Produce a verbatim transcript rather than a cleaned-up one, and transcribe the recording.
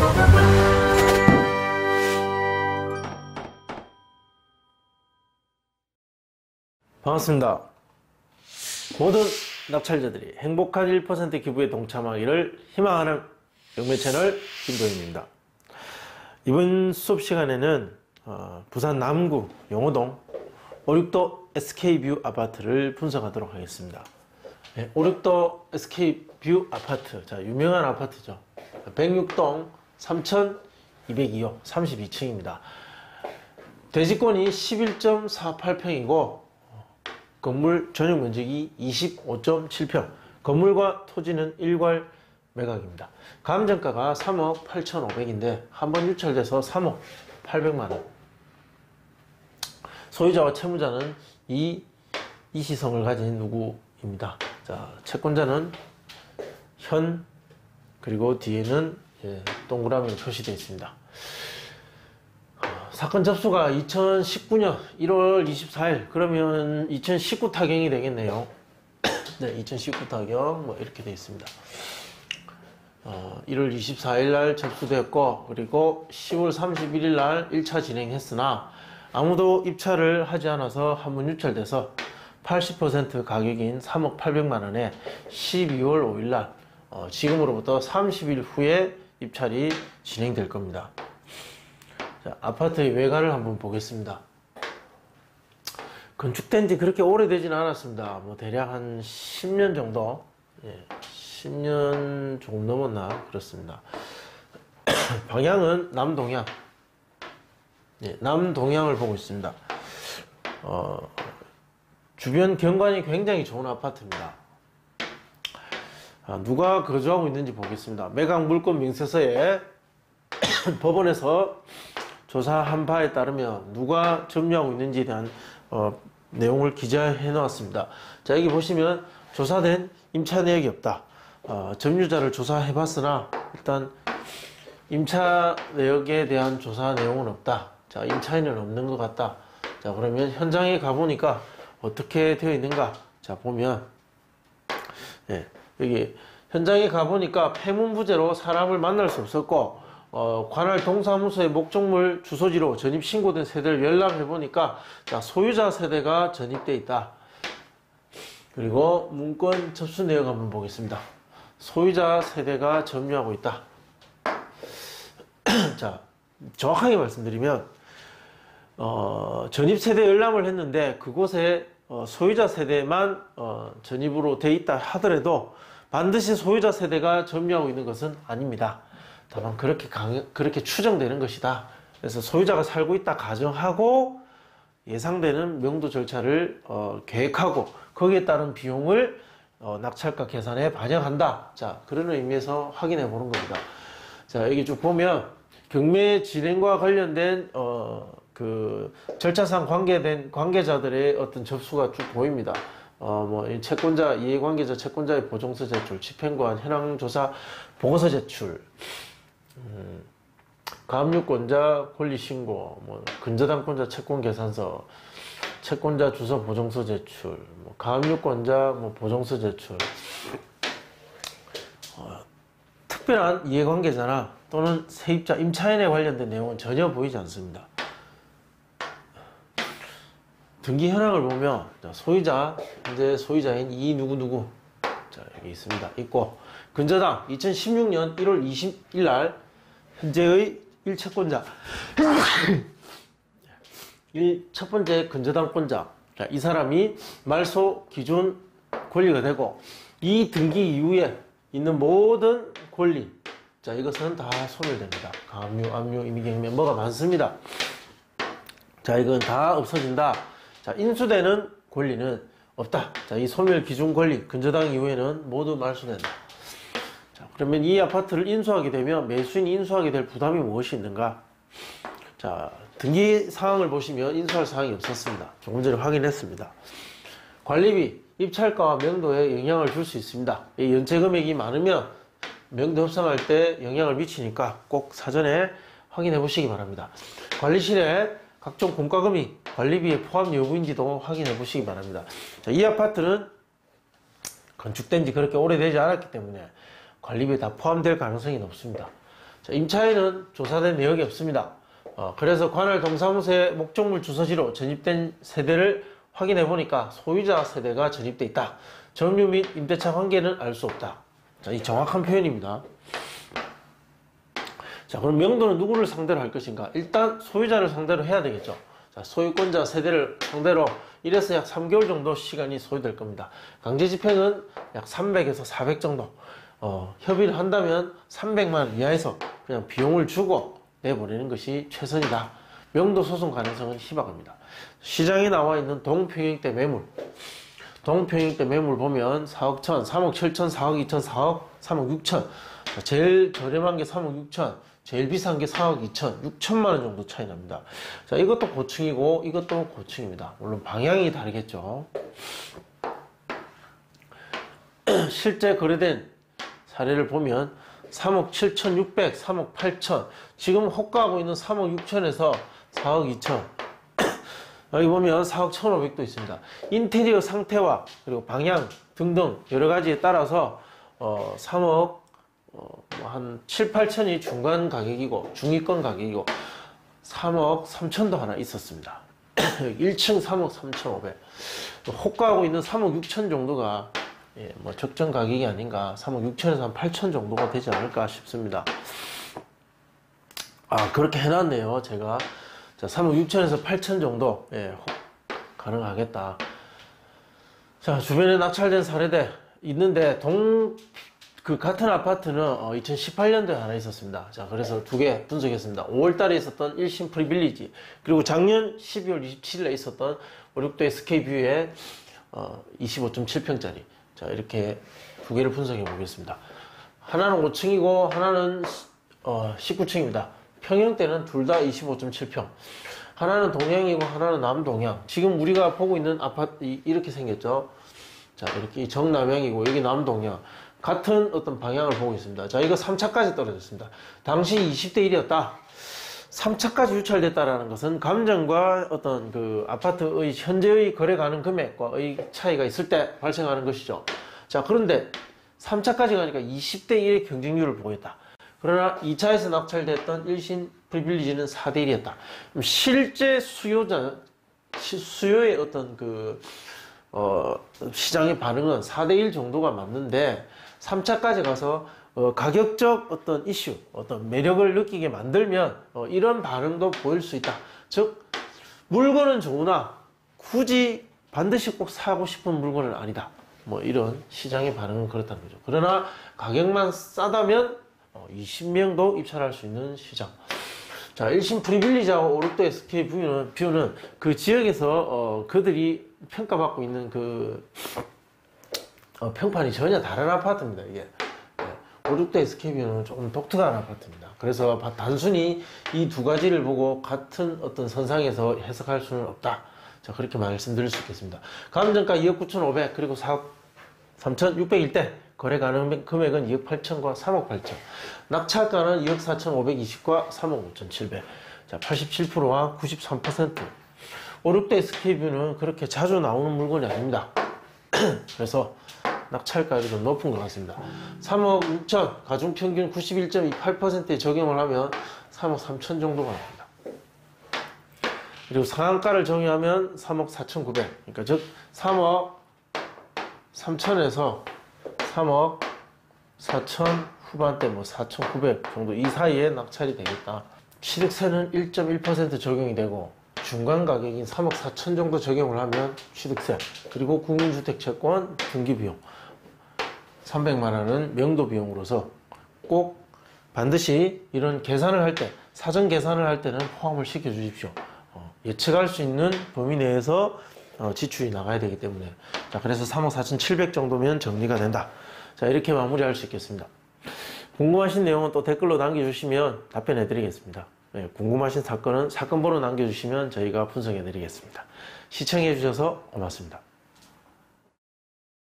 반갑습니다. 모든 낙찰자들이 행복한 일 퍼센트 기부에 동참하기를 희망하는 영매 채널 김도현입니다. 이번 수업 시간에는 어, 부산 남구 용호동 오륙도 에스케이뷰 아파트를 분석하도록 하겠습니다. 네, 오륙도 에스케이뷰 아파트, 자, 유명한 아파트죠. 백육 동 삼천이백이 호 삼십이 층입니다. 대지권이 십일 점 사팔 평이고 건물 전용 면적이 이십오 점 칠 평, 건물과 토지는 일괄 매각입니다. 감정가가 삼억 팔천오백인데 한번 유찰돼서 삼억 팔백만 원. 소유자와 채무자는 이 이시성을 가진 누구입니다. 자, 채권자는 현, 그리고 뒤에는 예, 동그라미로 표시되어 있습니다. 사건 접수가 이천십구 년 일월 이십사일, 그러면 이천십구 타경이 되겠네요. 네, 이천십구 타경 뭐 이렇게 되어 있습니다. 어, 일월 이십사일 날 접수되었고, 그리고 시월 삼십일일 날 일 차 진행했으나 아무도 입찰을 하지 않아서 한번 유찰돼서 팔십 퍼센트 가격인 삼억 팔백만 원에 십이월 오일 날 어, 지금으로부터 삼십 일 후에 입찰이 진행될 겁니다. 자, 아파트의 외관을 한번 보겠습니다. 건축된 지 그렇게 오래되지는 않았습니다. 뭐 대략 한 십 년 정도, 예, 십 년 조금 넘었나 그렇습니다. 방향은 남동향, 예, 남동향을 보고 있습니다. 어, 주변 경관이 굉장히 좋은 아파트입니다. 아, 누가 거주하고 있는지 보겠습니다. 매각 물권 명세서에 법원에서 조사한 바에 따르면 누가 점유하고 있는지에 대한 어, 내용을 기재해 놓았습니다. 자, 여기 보시면 조사된 임차 내역이 없다. 어, 점유자를 조사해 봤으나 일단 임차 내역에 대한 조사 내용은 없다. 자, 임차인은 없는 것 같다. 자, 그러면 현장에 가보니까 어떻게 되어 있는가? 자, 보면 예, 여기 현장에 가보니까 폐문부재로 사람을 만날 수 없었고, 어, 관할 동사무소의 목적물 주소지로 전입 신고된 세대를 연락해 보니까, 자, 소유자 세대가 전입되어 있다. 그리고 문건 접수 내역 한번 보겠습니다. 소유자 세대가 점유하고 있다. 자, 정확하게 말씀드리면 어, 전입 세대 열람을 했는데 그곳에 어, 소유자 세대만 어, 전입으로 돼 있다 하더라도 반드시 소유자 세대가 점유하고 있는 것은 아닙니다. 다만 그렇게 강, 그렇게 추정되는 것이다. 그래서 소유자가 살고 있다 가정하고 예상되는 명도 절차를 어, 계획하고 거기에 따른 비용을 어, 낙찰가 계산에 반영한다. 자, 그런 의미에서 확인해 보는 겁니다. 자, 여기 쭉 보면 경매 진행과 관련된 어, 그 절차상 관계된 관계자들의 어떤 접수가 쭉 보입니다. 어, 뭐, 채권자, 이해관계자, 채권자의 보증서 제출, 집행관, 현황조사, 보고서 제출, 음, 가압류권자 권리신고, 뭐, 근저당권자 채권계산서, 채권자 주소 보증서 제출, 뭐, 가압류권자 뭐 보증서 제출, 어, 특별한 이해관계자나 또는 세입자, 임차인에 관련된 내용은 전혀 보이지 않습니다. 등기 현황을 보면 소유자, 현재 소유자인 이 누구누구, 자, 여기 있습니다. 있고, 근저당 이천십육 년 일월 이십일 날 현재의 일 채권자 첫 번째 근저당권자, 자, 이 사람이 말소 기준 권리가 되고, 이 등기 이후에 있는 모든 권리, 자, 이것은 다 소멸됩니다. 가압류, 압류, 임의경매 뭐가 많습니다. 자, 이건 다 없어진다. 자, 인수되는 권리는 없다. 자, 이 소멸 기준 권리, 근저당 이후에는 모두 말소된다. 자, 그러면 이 아파트를 인수하게 되면 매수인이 인수하게 될 부담이 무엇이 있는가? 자, 등기 사항을 보시면 인수할 사항이 없었습니다. 조금 전에 확인했습니다. 관리비, 입찰가와 명도에 영향을 줄 수 있습니다. 이 연체 금액이 많으면 명도 협상할 때 영향을 미치니까 꼭 사전에 확인해 보시기 바랍니다. 관리실에 각종 공과금이 관리비에 포함 여부인지도 확인해 보시기 바랍니다. 자, 이 아파트는 건축된 지 그렇게 오래되지 않았기 때문에 관리비에 다 포함될 가능성이 높습니다. 자, 임차인은 조사된 내역이 없습니다. 어, 그래서 관할 동사무소의 목적물 주소지로 전입된 세대를 확인해 보니까 소유자 세대가 전입돼 있다. 점유 및 임대차 관계는 알 수 없다. 자, 이 정확한 표현입니다. 자, 그럼 명도는 누구를 상대로 할 것인가? 일단 소유자를 상대로 해야 되겠죠. 자, 소유권자 세대를 상대로 이래서 약 삼 개월 정도 시간이 소요될 겁니다. 강제 집행은 약 삼백에서 사백 정도. 어, 협의를 한다면 삼백만 원 이하에서 그냥 비용을 주고 내보내는 것이 최선이다. 명도 소송 가능성은 희박합니다. 시장에 나와 있는 동평형대 매물. 동평형대 매물 보면 사억 천, 삼억 칠천, 사억 이천, 사억, 삼억 육천. 제일 저렴한 게 삼억 육천, 제일 비싼 게 사억 이천, 육천만 원 정도 차이 납니다. 자, 이것도 고층이고 이것도 고층입니다. 물론 방향이 다르겠죠. 실제 거래된 사례를 보면 삼억 칠천육백, 삼억 팔천, 지금 호가하고 있는 삼억 육천에서 사억 이천, 여기 보면 사억 천오백도 있습니다. 인테리어 상태와 그리고 방향 등등 여러 가지에 따라서 어, 삼억 어, 한 칠, 팔천이 중간 가격이고 중위권 가격이고 삼억 삼천도 하나 있었습니다. 일 층 삼억 삼천오백. 호가하고 있는 삼억 육천 정도가 예, 뭐 적정 가격이 아닌가. 삼억 육천에서 한 팔천 정도가 되지 않을까 싶습니다. 아, 그렇게 해놨네요, 제가. 자, 삼억 육천에서 팔천 정도, 예, 가능하겠다. 자, 주변에 낙찰된 사례들 있는데, 동, 그 같은 아파트는 어, 이천십팔 년도에 하나 있었습니다. 자, 그래서 두 개 분석했습니다. 오월 달에 있었던 일신 프리빌리지, 그리고 작년 십이월 이십칠일에 있었던 오륙도 에스케이뷰의 어, 이십오 점 칠 평짜리. 자, 이렇게 두 개를 분석해 보겠습니다. 하나는 오 층이고 하나는 어, 십구 층입니다. 평형대는 둘 다 이십오 점 칠 평. 하나는 동향이고 하나는 남동향. 지금 우리가 보고 있는 아파트 이렇게 생겼죠. 자, 이렇게 정남향이고 여기 남동향. 같은 어떤 방향을 보고 있습니다. 자, 이거 삼 차까지 떨어졌습니다. 당시 이십 대 일이었다. 삼 차까지 유찰됐다라는 것은 감정과 어떤 그 아파트의 현재의 거래 가능 금액과의 차이가 있을 때 발생하는 것이죠. 자, 그런데 삼 차까지 가니까 이십 대 일의 경쟁률을 보고 있다. 그러나 이 차에서 낙찰됐던 일신 프리빌리지는 사 대 일이었다. 실제 수요자, 수요의 어떤 그, 어, 시장의 반응은 사 대 일 정도가 맞는데, 삼 차까지 가서 어, 가격적 어떤 이슈, 어떤 매력을 느끼게 만들면 어, 이런 반응도 보일 수 있다. 즉, 물건은 좋으나 굳이 반드시 꼭 사고 싶은 물건은 아니다. 뭐 이런 시장의 반응은 그렇다는 거죠. 그러나 가격만 싸다면 어, 이십 명도 입찰할 수 있는 시장. 자, 일신 프리빌리지하고 오륙도 에스케이뷰는 뷰는 그 지역에서 어, 그들이 평가받고 있는 그 어, 평판이 전혀 다른 아파트입니다. 이게 네. 오륙도 에스케이뷰는 조금 독특한 아파트입니다. 그래서 단순히 이 두 가지를 보고 같은 어떤 선상에서 해석할 수는 없다. 자, 그렇게 말씀드릴 수 있겠습니다. 감정가 이억 구천오백, 그리고 사억 삼천육백일 대 거래 가능 금액은 이억 팔천과 삼억 팔천. 낙찰가는 이억 사천오백이십과 삼억 오천칠백. 자, 팔십칠 퍼센트와 구십삼 퍼센트. 오륙도 에스케이뷰는 그렇게 자주 나오는 물건이 아닙니다. 그래서 낙찰가율이 좀 높은 것 같습니다. 삼억 육천, 가중평균 구십일 점 이팔 퍼센트에 적용을 하면 삼억 삼천 정도가 나옵니다. 그리고 상한가를 정의하면 삼억 사천구백, 그러니까 즉 삼억 삼천에서 삼억 사천 후반대, 뭐 사천구백 정도 이 사이에 낙찰이 되겠다. 취득세는 일 점 일 퍼센트 적용이 되고 중간 가격인 삼억 사천 정도 적용을 하면 취득세, 그리고 국민주택 채권 등기비용 삼백만 원은 명도 비용으로서 꼭 반드시 이런 계산을 할 때, 사전 계산을 할 때는 포함을 시켜 주십시오. 어, 예측할 수 있는 범위 내에서 어, 지출이 나가야 되기 때문에. 자, 그래서 삼억 사천칠백 정도면 정리가 된다. 자, 이렇게 마무리할 수 있겠습니다. 궁금하신 내용은 또 댓글로 남겨주시면 답변해 드리겠습니다. 네, 궁금하신 사건은 사건 번호 남겨주시면 저희가 분석해 드리겠습니다. 시청해 주셔서 고맙습니다.